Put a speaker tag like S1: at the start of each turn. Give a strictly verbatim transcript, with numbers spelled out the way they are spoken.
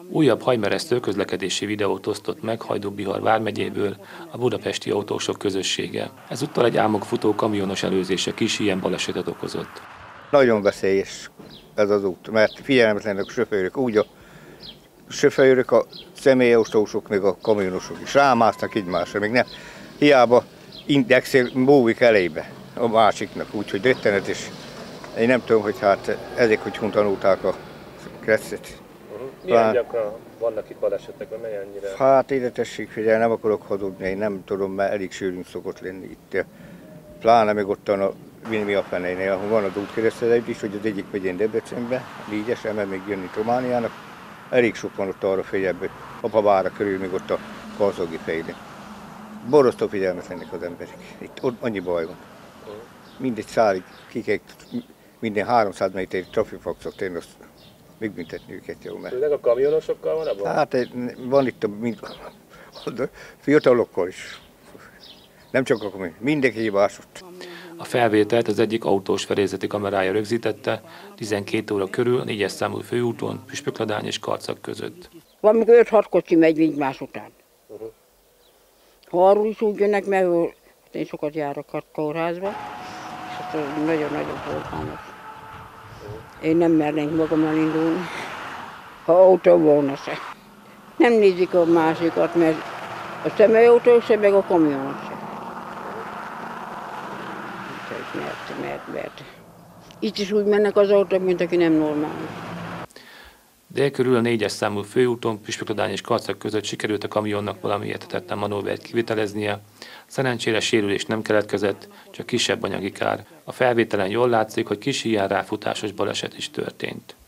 S1: Újabb hajmeresztő közlekedési videót osztott meg Hajdú-Bihar vármegyéből a budapesti autósok közössége. Ezúttal egy álmokfutó kamionos előzése kis ilyen balesetet okozott.
S2: Nagyon veszélyes ez az út, mert figyelmetlenek a sofőrök, úgy a sofőrök, a személyautósok, meg a kamionosok is rámásznak egymásra, még nem. Hiába indexél múlik elébe a másiknak, úgyhogy rettenetes. Én nem tudom, hogy hát ezek, hogy hon tanulták a kresszet.
S3: Uh-huh. Milyen Pár... gyakran vannak itt balesetek, vagy mennyire?
S2: Hát ide tessék figyelni, nem akarok hazudni, én nem tudom, mert elég sűrűn szokott lenni itt. Pláne meg ottan a Vinmi a fenénél, ahol van az útkeresztezés is, hogy az egyik megyén Debrecenbe, négyesen, mert még jönni Romániának. Elég sok van ott arra figyelni, Apavára körül, még ott a Karzogi fejlén. Borosztó figyelmetlenek az emberek. Itt ott annyi baj van. Mindegy szálig kikek, minden háromszáz méterig trafifaxot tenni, azt megbüntetni őket jó, mert...
S3: Főleg a kamionosokkal van abban?
S2: Hát van itt a, a fiatalokkal is. Nem csak a kamion, mindenki hibásott.
S1: A felvételt az egyik autós felészeti kamerája rögzítette tizenkét óra körül a négyes számú főúton, Püspökladány és Karcag között.
S4: Van, amikor öt-hat kocsi megy egymás után. Uh-huh. Ha arról is úgy jönnek, mert én sokat járok a kórházba, és ez nagyon-nagyon forgalmas. Én nem mernénk magammal indulni, ha autó volna se. Nem nézik a másikat, mert a személyautó se, meg a kamionos se. Mert, mert, mert. Itt is úgy mennek az autók, mint aki nem normális.
S1: Dél körül a négyes számú főúton, Püspökladány és Karcag között sikerült a kamionnak valami érthetetlen manővert kiviteleznie. Szerencsére sérülés nem keletkezett, csak kisebb anyagi kár. A felvételen jól látszik, hogy kis ilyen ráfutásos baleset is történt.